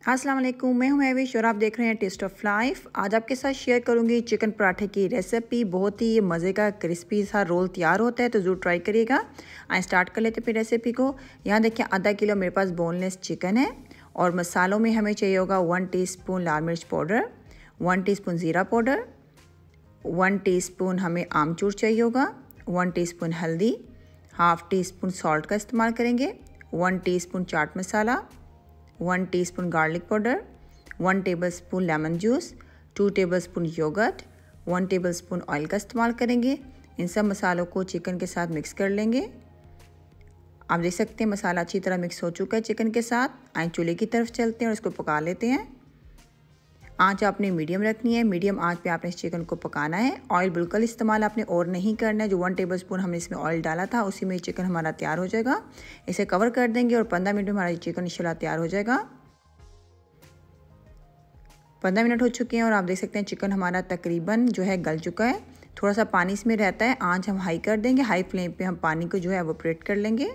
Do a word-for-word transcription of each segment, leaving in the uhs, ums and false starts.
अस्सलाम वालेकुम, मैं हूं महविश और आप देख रहे हैं टेस्ट ऑफ लाइफ। आज आपके साथ शेयर करूंगी चिकन पराठे की रेसिपी। बहुत ही मज़े का क्रिस्पी सा रोल तैयार होता है, तो ज़रूर ट्राई करिएगा। आइए स्टार्ट कर लेते हैं फिर रेसिपी को। यहाँ देखिए आधा किलो मेरे पास बोनलेस चिकन है और मसालों में हमें चाहिए होगा वन टीस्पून लाल मिर्च पाउडर, वन टीस्पून ज़ीरा पाउडर, वन टीस्पून हमें आमचूर चाहिए होगा, वन टीस्पून हल्दी, हाफ़ टी स्पून सॉल्ट का इस्तेमाल करेंगे, one teaspoon chaat masala, one teaspoon garlic powder, one tablespoon lemon juice, two tablespoon yogurt, one tablespoon oil का इस्तेमाल करेंगे। इन सब मसालों को चिकन के साथ मिक्स कर लेंगे। आप देख सकते हैं मसाला अच्छी तरह मिक्स हो चुका है चिकन के साथ। आए चूल्हे की तरफ चलते हैं और इसको पका लेते हैं। आंच आपने मीडियम रखनी है, मीडियम आंच पे आपने इस चिकन को पकाना है। ऑयल बिल्कुल इस्तेमाल आपने और नहीं करना है। जो वन टेबलस्पून हमने इसमें ऑयल डाला था उसी में चिकन हमारा तैयार हो जाएगा। इसे कवर कर देंगे और पंद्रह मिनट में हमारा चिकन इंशाल्लाह तैयार हो जाएगा। पंद्रह मिनट हो चुके हैं और आप देख सकते हैं चिकन हमारा तकरीबन जो है गल चुका है। थोड़ा सा पानी इसमें रहता है। आंच हम हाई कर देंगे, हाई फ्लेम पर हम पानी को जो है एवोपरेट कर लेंगे।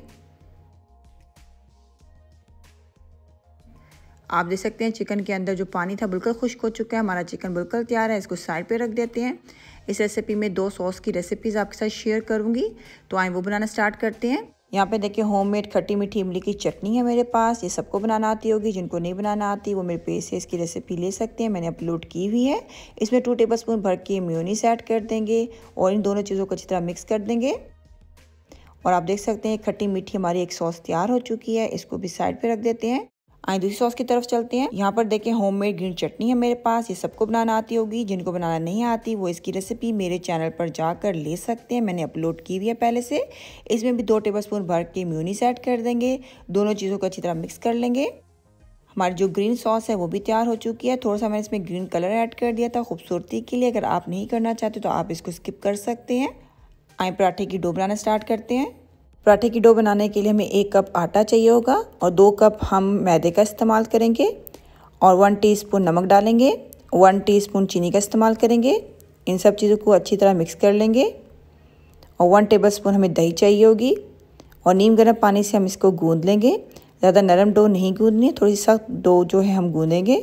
आप देख सकते हैं चिकन के अंदर जो पानी था बिल्कुल खुश्क हो चुका है। हमारा चिकन बिल्कुल तैयार है। इसको साइड पे रख देते हैं। इस रेसिपी में दो सॉस की रेसिपीज़ आपके साथ शेयर करूंगी, तो आए वो बनाना स्टार्ट करते हैं। यहाँ पे देखिए होममेड खट्टी मीठी इमली की चटनी है मेरे पास। ये सबको बनाना आती होगी, जिनको नहीं बनाना आती वो मेरे पेज से इसकी रेसिपी ले सकते हैं, मैंने अपलोड की हुई है। इसमें टू टेबल स्पून भर के मेयोनीज ऐड कर देंगे और इन दोनों चीज़ों को अच्छी तरह मिक्स कर देंगे। और आप देख सकते हैं खट्टी मीठी हमारी एक सॉस तैयार हो चुकी है। इसको भी साइड पे रख देते हैं। आए दूसरी सॉस की तरफ चलते हैं। यहाँ पर देखें होममेड ग्रीन चटनी है मेरे पास। ये सबको बनाना आती होगी, जिनको बनाना नहीं आती वो इसकी रेसिपी मेरे चैनल पर जाकर ले सकते हैं, मैंने अपलोड की हुई है पहले से। इसमें भी दो टेबलस्पून भर के मेयोनीज ऐड कर देंगे। दोनों चीज़ों को अच्छी तरह मिक्स कर लेंगे। हमारी जो ग्रीन सॉस है वो भी तैयार हो चुकी है। थोड़ा सा मैंने इसमें ग्रीन कलर ऐड कर दिया था खूबसूरती के लिए। अगर आप नहीं करना चाहते तो आप इसको स्किप कर सकते हैं। आए पराठे की डो बनाना स्टार्ट करते हैं। पराठे की डो बनाने के लिए हमें एक कप आटा चाहिए होगा और दो कप हम मैदे का इस्तेमाल करेंगे और वन टीस्पून नमक डालेंगे, वन टीस्पून चीनी का इस्तेमाल करेंगे। इन सब चीज़ों को अच्छी तरह मिक्स कर लेंगे और वन टेबलस्पून हमें दही चाहिए होगी और नीम गर्म पानी से हम इसको गूंद लेंगे। ज़्यादा नरम डो नहीं गूंदनी, थोड़ी सख्त डो जो है हम गूंदेंगे।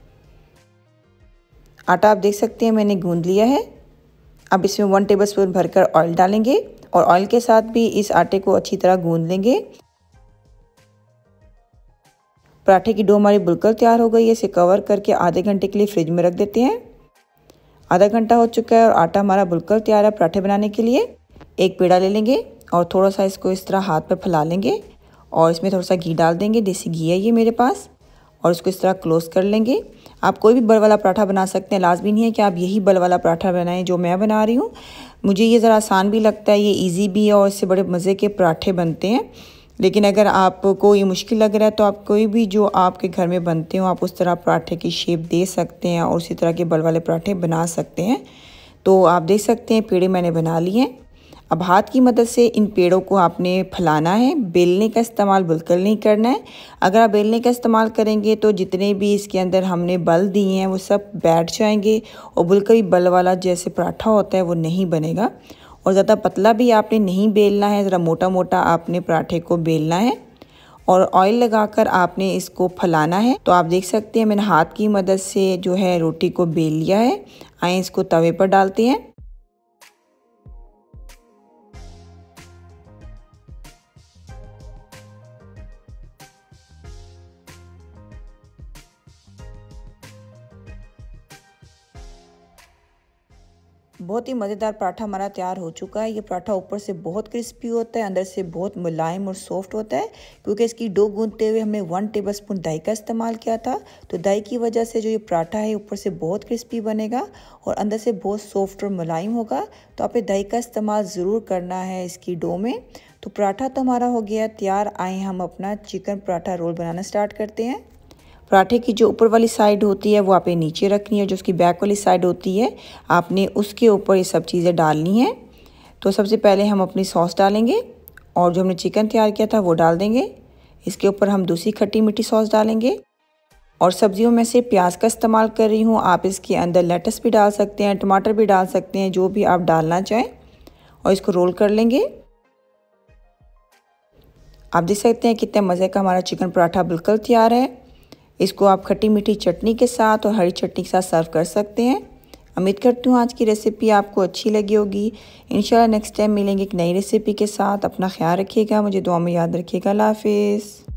आटा आप देख सकते हैं मैंने गूंद लिया है। अब इसमें वन टेबलस्पून भरकर ऑयल डालेंगे और ऑयल के साथ भी इस आटे को अच्छी तरह गूंद लेंगे। पराठे की डो हमारी बिल्कुल तैयार हो गई है। इसे कवर करके आधे घंटे के लिए फ्रिज में रख देते हैं। आधा घंटा हो चुका है और आटा हमारा बिल्कुल तैयार है पराठे बनाने के लिए। एक पेड़ा ले लेंगे और थोड़ा सा इसको इस तरह हाथ पर फैला लेंगे और इसमें थोड़ा सा घी डाल देंगे। देसी घी है ये मेरे पास। और इसको इस तरह क्लोज कर लेंगे। आप कोई भी बल वाला पराठा बना सकते हैं, लाजमी नहीं है कि आप यही बल वाला पराठा बनाएं जो मैं बना रही हूँ। मुझे ये ज़रा आसान भी लगता है, ये इजी भी है और इससे बड़े मज़े के पराठे बनते हैं। लेकिन अगर आपको ये मुश्किल लग रहा है तो आप कोई भी जो आपके घर में बनते हो आप उस तरह पराठे की शेप दे सकते हैं और उसी तरह के बल वाले पराठे बना सकते हैं। तो आप देख सकते हैं पेड़े मैंने बना लिए हैं। अब हाथ की मदद से इन पेड़ों को आपने फैलाना है। बेलने का इस्तेमाल बिल्कुल नहीं करना है। अगर आप बेलने का इस्तेमाल करेंगे तो जितने भी इसके अंदर हमने बल दिए हैं वो सब बैठ जाएंगे और बिल्कुल ही बल वाला जैसे पराठा होता है वो नहीं बनेगा। और ज़्यादा पतला भी आपने नहीं बेलना है, ज़रा मोटा मोटा आपने पराठे को बेलना है और ऑयल लगाकर आपने इसको फैलाना है। तो आप देख सकते हैं मैंने हाथ की मदद से जो है रोटी को बेल लिया है। आए इसको तवे पर डालते हैं। बहुत ही मज़ेदार पराठा हमारा तैयार हो चुका है। ये पराठा ऊपर से बहुत क्रिस्पी होता है, अंदर से बहुत मुलायम और सॉफ्ट होता है, क्योंकि इसकी डो गूंदते हुए हमने वन टेबलस्पून दही का इस्तेमाल किया था। तो दही की वजह से जो ये पराठा है ऊपर से बहुत क्रिस्पी बनेगा और अंदर से बहुत सॉफ्ट और मुलायम होगा। तो आपने दही का इस्तेमाल ज़रूर करना है इसकी डो में। तो पराठा तो हमारा हो गया तैयार। आए हम अपना चिकन पराठा रोल बनाना स्टार्ट करते हैं। पराठे की जो ऊपर वाली साइड होती है वो आपने नीचे रखनी है। जो उसकी बैक वाली साइड होती है आपने उसके ऊपर ये सब चीज़ें डालनी हैं। तो सबसे पहले हम अपनी सॉस डालेंगे और जो हमने चिकन तैयार किया था वो डाल देंगे। इसके ऊपर हम दूसरी खट्टी मीठी सॉस डालेंगे और सब्जियों में से प्याज का इस्तेमाल कर रही हूँ। आप इसके अंदर लेटस भी डाल सकते हैं, टमाटर भी डाल सकते हैं, जो भी आप डालना चाहें। और इसको रोल कर लेंगे। आप देख सकते हैं कितने मज़े का हमारा चिकन पराठा बिल्कुल तैयार है। इसको आप खट्टी मीठी चटनी के साथ और हरी चटनी के साथ सर्व कर सकते हैं। उम्मीद करती हूँ आज की रेसिपी आपको अच्छी लगी होगी। इंशाल्लाह नेक्स्ट टाइम मिलेंगे एक नई रेसिपी के साथ। अपना ख्याल रखिएगा, मुझे दुआ में याद रखिएगा। अल्लाह हाफिज़।